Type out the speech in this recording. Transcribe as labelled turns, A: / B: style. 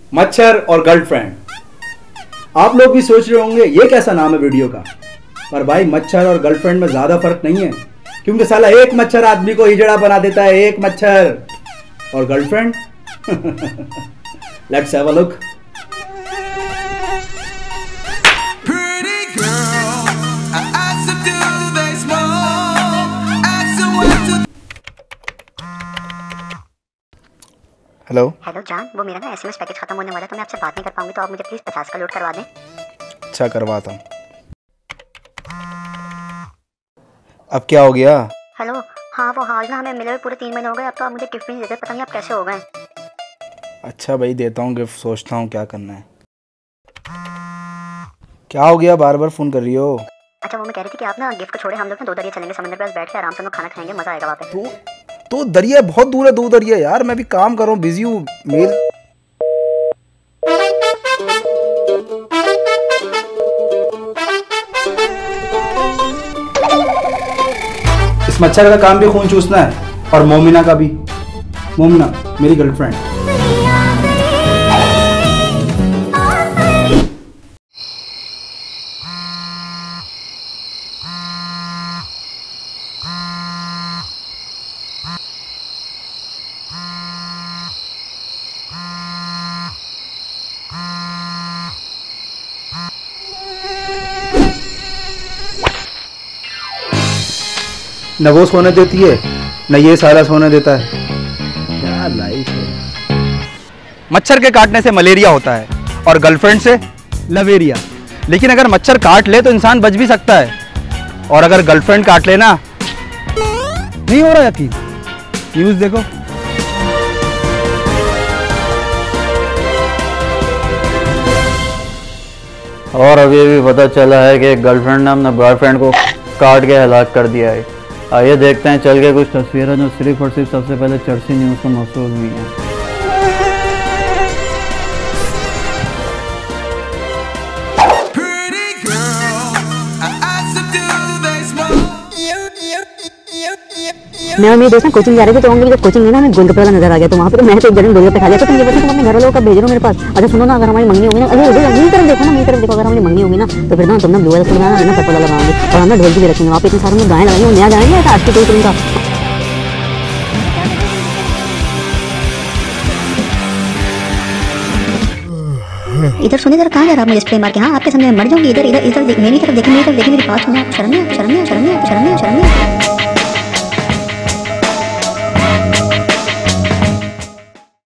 A: मच्छर और गर्लफ्रेंड। आप लोग भी सोच रहे होंगे ये कैसा नाम है वीडियो का, पर भाई मच्छर और गर्लफ्रेंड में ज्यादा फर्क नहीं है, क्योंकि साला एक मच्छर आदमी को हिजड़ा बना देता है, एक मच्छर। और girlfriend let's have a look.
B: Hello
C: hello जान, वो मेरा ना एसएमएस पैकेज खत्म होने वाला है, तो मैं आपसे बात नहीं कर पाऊंगी, तो आप मुझे प्लीज 50 का लोड करवा दें।
B: अच्छा, करवाता हूँ। अब क्या हो गया?
C: हेलो, हाँ वो हाल ना हमें मिले हुए पूरे 3 महीने हो गए, अब तो आप मुझे गिफ्ट भी नहीं देते, पता नहीं आप कैसे हो गए।
B: अच्छा भाई, देता हूँ गिफ्ट, सोचता हूँ क्या करना है। क्या हो गया, बार बार फोन कर रही हो?
C: अच्छा, वो मैं कह रही थी कि आप ना गिफ्ट को छोड़े, हम लोग ना 2 दरिया चलेंगे, समंदर के पास बैठ के आराम से हम लोग खाना खाएंगे, मजा आएगा वहाँ पे।
B: तो दरिया बहुत दूर है, 2 दरिया यार, मैं भी काम कर रहा हूँ, बिजी हूँ। मेल
A: इस मच्छर का काम भी खून चूसना है, और मोमिना का भी। मोमिना मेरी गर्लफ्रेंड। न वो सोने देती है, न ये सारा सोने देता है। क्या लाइफ है।
D: मच्छर के काटने से मलेरिया होता है और गर्लफ्रेंड से लवेरिया। लेकिन अगर मच्छर काट ले तो इंसान बच भी सकता है, और अगर गर्लफ्रेंड काट ले ना, नहीं हो रहा यकीन, न्यूज़ देखो।
E: और अभी भी पता चला है कि गर्लफ्रेंड ने अपने बॉयफ्रेंड को काट के हलाक कर दिया है। आइए देखते हैं चल के कुछ तस्वीरें जो सिर्फ और सिर्फ सबसे पहले चर्ची न्यूज़ को मौसूल हुई हैं।
C: मैं और मेरे दोस्त कोचिंग जा रहे थे, तो हम जब कोचिंग में ना हमें गोलगप्पे वाला नजर आ गया, तो वहाँ पे तो मैं तो एक जन गोलगप्पे खा लिया। तो तुम ये बताओ, तुम अपने घर वालों का भेज रहे हो मेरे पास। अच्छा सुनो ना, अगर हमारी मंगनी होगी ना, अरे मेरी तरफ देखो ना, मेरी तरफ देखो, अगर हमारी मंगनी होगी ना, तो फिर ना तुम ना ब्लू वाला फूल ना पर्पल वाला लगाओगे, और हम ना ढोलकी भी रखेंगे वहाँ पे, इतने सारे गाने लगाएंगे, नया गाना नहीं आज की फिल्म का। इधर सुनिए, इधर कहाँ जा रहा है? मुझे स्प्रे मार के, हाँ आपके सामने मर जाऊंगी। इधर इधर इधर देख, मेरी तरफ देखिए, मेरी तरफ देखिए, मेरी बात सुनो। शर्म नहीं, शर्म नहीं, शर्म नहीं, शर्म नहीं, शर्म नहीं।